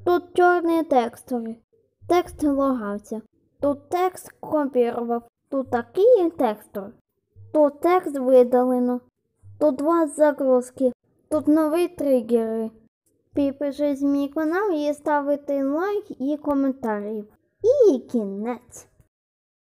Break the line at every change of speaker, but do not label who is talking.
Тут чорні текстури. Текст логався. Тут текст копірував. Тут такий текстур. Тут текст видалено. Тут 2 загрузки. Тут нові тригери. Підпишись мій канал і ставити лайк і коментарі. І кінець.